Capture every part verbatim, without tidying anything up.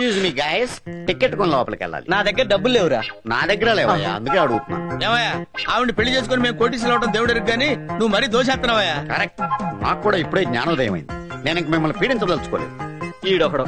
Excuse me guys, ticket కొని లోపలికి వెళ్ళాలి. నా దగ్గర డబ్బులు లేవురా. నా దగ్గర లేవయ్యా, అందుకే అడుగుతున్నా. ఏమయ్యా ఆవిడ పెళ్లి చేసుకుని మేము కోటీసులు అవడం దేవుడు ఎరుగు గానీ నువ్వు మరీ దోషేస్తున్నావయ్యా. కరెక్ట్, నాకు కూడా ఇప్పుడే జ్ఞానోదయం అయింది. నేను ఇంక మిమ్మల్ని పీడించదలుచుకోలేదు. ఈడొకడు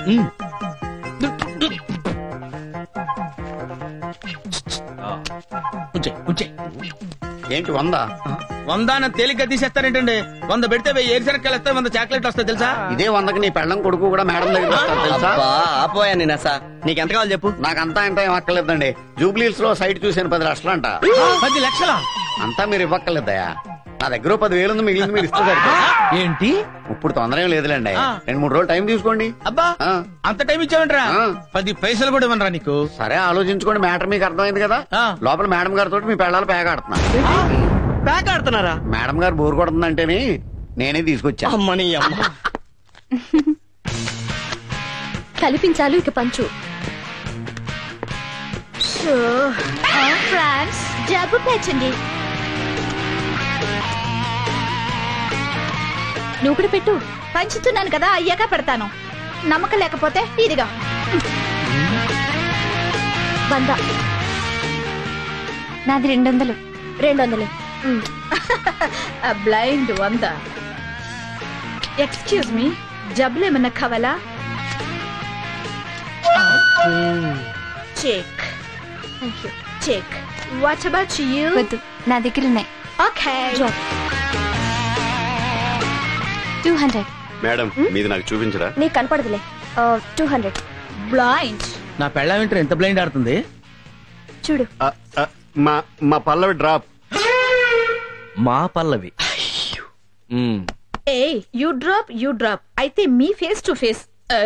ఏంటి వంద వందాన తేలిక తీసేస్తారేంటండి? వంద పెడితే వెయ్యి ఏరుశనక్కాయలు వస్తాయి, వంద చాక్లెట్ వస్తాయి తెలుసా? ఇదే వందకి నీ పెళ్ళం కొడుకు కూడా మేడం దగ్గర వస్తారు తెలుసా? ఆపోయా నేను అసా. నీకెంత కావాలి చెప్పు. నాకంతా ఇంత ఏం అక్కర్లేదండి. జూబ్లీస్ లో సైట్ చూసాను, పది లక్షలు అంట. పది లక్షలా? అంతా మీరు ఇవ్వక్కర్లేదయా. నా దగ్గర పది వేలు ఉంది, మిగిలింది మీరు ఇస్తారు. ఏంటి ఇప్పుడు తొందర ఏం లేదులేండి, రెండు మూడు రోజులు టైం తీసుకోండి. అబ్బా అంత టైం ఇచ్చావంటరా? పది పైసలు కూడా ఇవ్వనరా నీకు? సరే ఆలోచించుకోండి, మ్యాటర్ మీకు అర్థమైంది కదా. లోపల మేడం గారితో మీ పెళ్ళాలు పేక ఆడుతున్నా. ప్యాక్ ఆడుతున్నారా? మేడం గారు బోర్ కొడుతుందంటేనే నేనే తీసుకొచ్చా. అమ్మని అమ్మ. కల్పించాలు ఇక పంచు. ఫ్రాన్స్ జబ్బు పేర్చండి. నువ్వు కూడా పెట్టు. పంచుతున్నాను కదా, అయ్యాక పెడతాను. నమ్మకం లేకపోతే ఇదిగా వంద. నాది రెండు వందలు. రెండు వందలు. బ్లైండ్ వంద. ఎక్స్క్యూజ్ మీ, జబ్బులు ఏమన్నా కావాలా? Check check. What about you? వద్దు, నా దగ్గర ఉన్నాయి. ఓకే. Two hundred. మేడం మీది నాకు చూపించరా? నీకు కనపడదులే. Two hundred. బ్లైండ్. నా పెళ్ళ వింటర్ ఎంత బ్లైండ్ ఆడుతుంది చూడు. మా మా పల్లవి డ్రాప్. మా పల్లవి. ఏ యూ డ్రాప్ యూ డ్రాప్ అయితే మీ face to face.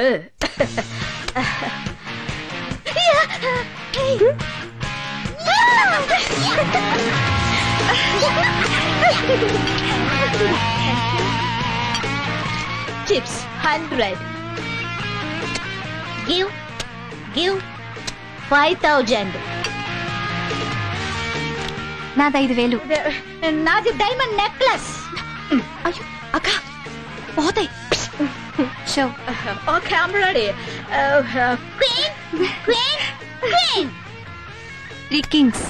Chips hundred. Give give five thousand. నాది ఐదు వేలు. నాది డైమండ్ నెక్లెస్. అయ్యో అక్క పోతాయి. Show. Okay I'm ready. Queen queen queen. Three kings.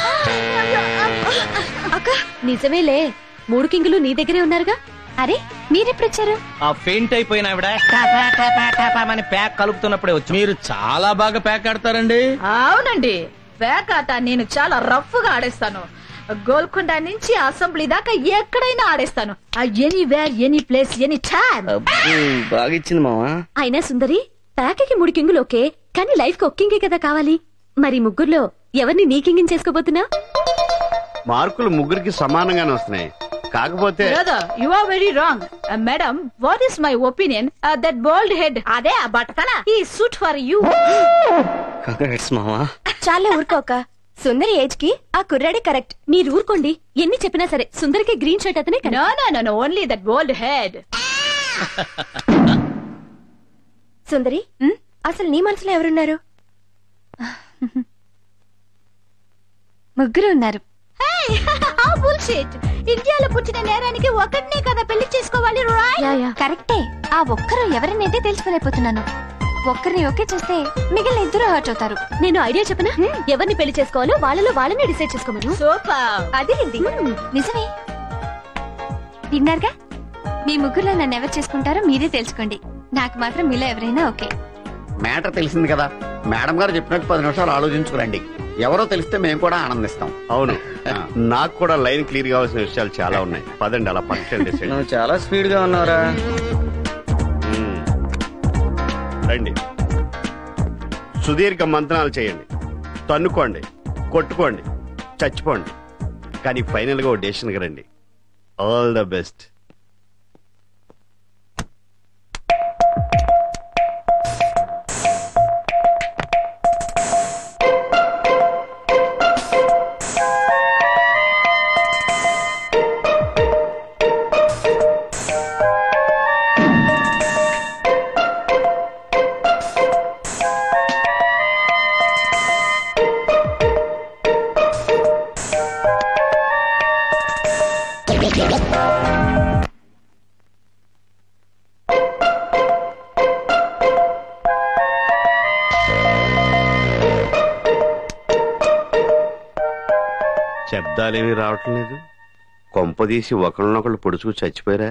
అక్క నిజమేలే, మూడు కింగులు నీ దగ్గరే ఉన్నారుగా. అరే మీరెప్పుడు వచ్చారు? ఆ ఫెయింట్ అయిపోయిన ఆవిడ అని ప్యాక్ కలుపుతున్నప్పుడే వచ్చి. మీరు చాలా బాగా ప్యాక్ ఆడతారండి. అవునండి, ప్యాక్ ఆట నేను చాలా రఫ్ గా ఆడేస్తాను. గోల్కొండ నుంచి అసెంబ్లీ దాకా ఎక్కడైనా ఆడేస్తాను. Anywhere any place any time. బాగా ఇచ్చింది మావా. అయినా సుందరి, ప్యాక్కి మూడు కింగులు ఓకే, కానీ లైఫ్ కి ఒక కింగే కదా కావాలి. మరి ముగ్గురులో ఎవరిని నీ కింగిని చేసుకోబోతున్నా? మార్కులు ముగ్గురికి సమానంగానే వస్తున్నాయి, కాకపోతే you are very wrong. Madam, what is my opinion? That bold head, అదే ఆ బట్టతల, ఈ సూట్ ఫర్ యూ. చాలా ఊరుకోక. సుందరి ఏజ్ కి ఆ కుర్రాడే కరెక్ట్. మీరు ఊరుకోండి, ఎన్ని చెప్పినా సరే సుందరికి గ్రీన్ షర్ట్ అతనే. No no no no, only that bold head. Sundari, అసలు నీ మనసులో ఎవరున్నారు? ముగ్గురు ఉన్నారు. ఇండియాలో పుట్టిన నేరానికి ఒకటినే కదా పెళ్లి చేసుకోవాలి. కరెక్టే. ఆ ఒక్కరు ఎవరినైతే తెలుసుకోలేకపోతున్నాను. ఒక్కరిని ఓకే చేస్తే మిగిలిన ఇద్దరు హర్ట్ అవుతారు. నేను ఐడియా చెప్పనా? ఎవరిని పెళ్లి చేసుకోవాలో వాళ్ళలో వాళ్ళని డిసైడ్ చేసుకోమను. సూపర్. అదే నిజమే. విన్నారుగా, మీ ముగ్గురులో నన్ను ఎవరు చేసుకుంటారో మీరే తెలుసుకోండి. నాకు మాత్రం మీలో ఎవరైనా ఓకే. మ్యాటర్ తెలిసింది కదా, మేడం గారు చెప్పినట్టు పది నిమిషాలు ఆలోచించుకురండి. ఎవరో తెలిస్తే మేము కూడా ఆనందిస్తాం. అవును, నాకు కూడా లైన్ క్లియర్ కావాల్సిన విషయాలు చాలా ఉన్నాయి. పదండి అలా పక్కన. నువ్వు చాలా స్పీడ్ గా ఉన్నారా? రండి, సుదీర్ఘ మంత్రాలు చేయండి, తన్నుకోండి, కొట్టుకోండి, చచ్చిపోండి, కానీ ఫైనల్ గా ఓ డెసిషన్ కి రండి. All the best. Bye. శబ్దాలేమీ రావటం లేదు. కొంపదీసి ఒకళ్ళనొకళ్ళు పొడుచుకు చచ్చిపోయారా?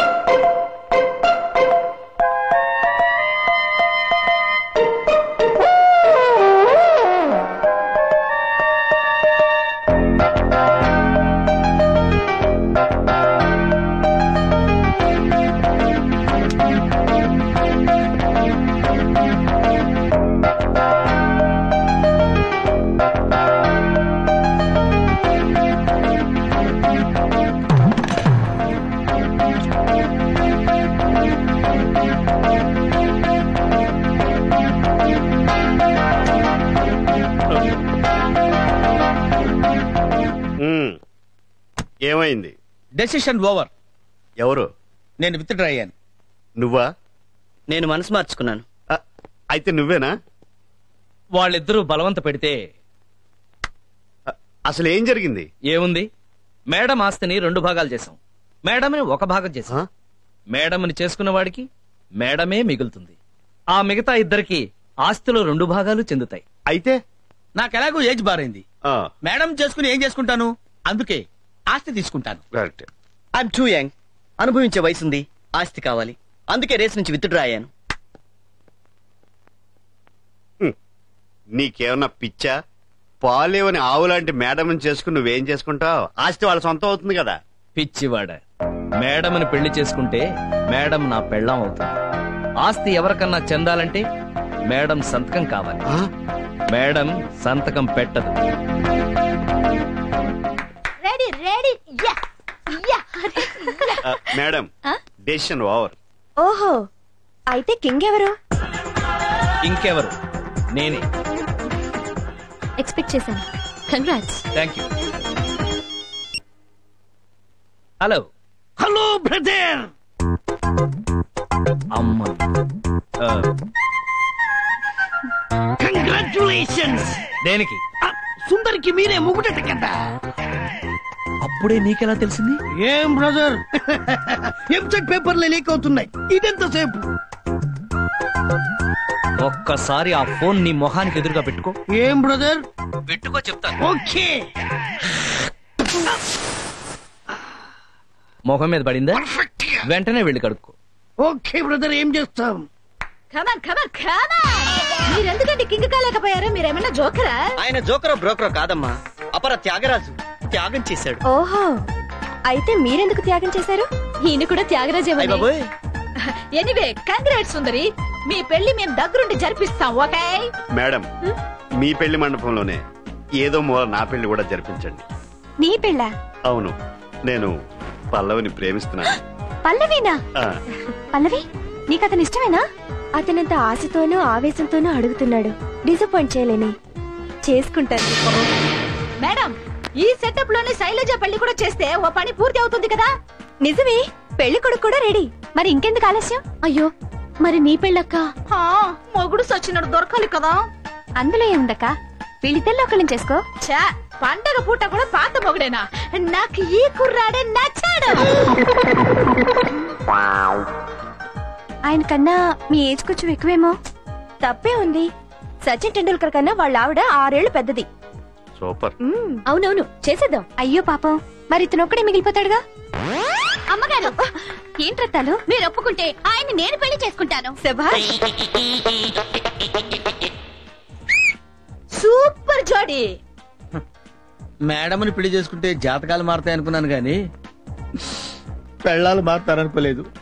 ఏమైంది? Decision over. ఎవరు? నేను విత్డ్రా అయ్యాను. నువ్వా? నేను మనసు మార్చుకున్నాను. ఆ, అయితే నువ్వేనా? వాళ్ళిద్దరూ బలవంత పెడితే ఆ, అసలు ఏం జరిగింది? ఏముంది, మేడం ఆస్తిని రెండు భాగాలు చేశాం, మేడంని ఒక భాగం చేశాం. ఆ? మేడంని చేసుకున్న వాడికి మేడమే మిగులుతుంది. ఆ మిగతా ఇద్దరికి ఆస్తిలో రెండు భాగాలు చెందుతాయి. అయితే నాకు ఎలాగో ఏజ్ బారైంది. ఆ, మేడం చేసుకుని ఏం చేసుకుంటాను? అందుకే ఆస్తి తీసుకుంటాను. కరెక్ట్. I'm too young. అనుభవించే వయసుంది, ఆస్తి కావాలి. అందుకే రేస్ నుంచి విత్డ్రా అయ్యాను. నీకేమన్నా పిచ్చా? పాలేవని ఆవులాంటి మేడం చేసుకుని నువ్వేం చేసుకుంటావు? ఆస్తి వాళ్ళ సొంతం అవుతుంది కదా. పిచ్చివాడ, మేడంని పెళ్లి చేసుకుంటే మేడం నా పెళ్ళాం అవుతుంది. ఆస్తి ఎవరికన్నా చెందాలంటే మేడం సంతకం కావాలి. ఆ? మేడం సంతకం పెట్టదు. రెడీ రెడీ యా యా ఆ, మేడం డెసిషన్ ఓవర్. ఓహో, అయితే కింగ్ ఎవరు? ఇంకెవరు, నేనే. ఎక్స్పెక్ట్ చేశాను. Congrats. Thank you. Hello hello brother. అమ్మ, ఆ, కంగ్రాచులేషన్స్. దేనికి? సుందరికి మీరే ముగుటట కదా. అప్పుడే నీకెలా తెలిసింది? ఏం బ్రదర్, ఎంసెట్ పేపర్లు లీక్ అవుతున్నాయి. ఇదెంతసేపు? ఒక్కసారి ఆ ఫోన్ నీ మొహానికి ఎదురుగా పెట్టుకో. ఏం బ్రదర్? పెట్టుకో చెప్తాను. ఓకే. మొహం మీద పడిందా? వెంటనే వెళ్ళి కడుక్కో. ఓకే బ్రదర్, ఏం చేస్తాం? Come on come on come on. మీరెందుకండి కింగ్ కాలేకపోయారు? మీరేమన్నా జోకరా? ఆయన జోకరో బ్రోకరో కాదమ్మా, అపర త్యాగరాజు. త్యాగం చేశాడు. ఓహో, అయితే మీరెందుకు త్యాగం చేశారు? ఈయన కూడా త్యాగరాజేమో. అయ్ బాబోయ్. ఎనీవే కంగ్రాట్స్ సుందరి, మీ పెళ్లి మేము దగ్గరుండి జరిపిస్తాం. ఓకే మేడం, మీ పెళ్లి మండపంలోనే ఏదో మూల నా పెళ్లి కూడా జరిపించండి. నీ పెళ్ళ? అవును, నేను పల్లవిని ప్రేమిస్తున్నాను. పల్లవినా? ఆ, పల్లవి, నీకు అతను ఇష్టమేనా? అతనంత ఆశతోనూ ఆవేశంతోనూ అడుగుతున్నాడు. డిసప్పాయింట్ చేయలేని. చేసుకుంటాను. మేడం, ఈ సెటప్ లోనే శైలజ పెళ్లి కూడా చేస్తే ఓ పని పూర్తి అవుతుంది కదా. నిజమే, పెళ్లి కొడుకు కూడా రెడీ. మరి ఇంకెందుకు ఆలస్యం? అయ్యో, మరి నీ పెళ్ళక్క? హా, మొగుడు సచ్చినడు దొరకాలి కదా. అందులో ఏముందక్క, వీళ్ళిద్దరిలో ఒకళ్ళని చేసుకో. ఛా, పండగ పూట కూడా పాత మొగుడేనా? నాకు ఈ కుర్రాడే నచ్చాడు. ఆయన కన్నా మీ ఏజ్ కొంచెం ఎక్కువేమో. తప్పే ఉంది. సచిన్ టెండూల్కర్ కన్నా వాళ్ళ ఆవిడ ఆరేళ్లు పెద్దది. సూపర్. అవునవును, చేసేద్దాం. అయ్యో పాపం, మరి ఇతను ఒక్కడే మిగిలిపోతాడుగా. అమ్మగారు, ఏంట్రత్తాలు? మీరు ఒప్పుకుంటే ఆయన్ని నేను పెళ్లి చేసుకుంటాను. శభాష్. సూపర్ జోడి. మేడంని పెళ్లి చేసుకుంటే జాతకాలు మారతాయి అనుకున్నాను గాని పెళ్ళాలు మారుతారనుకోలేదు.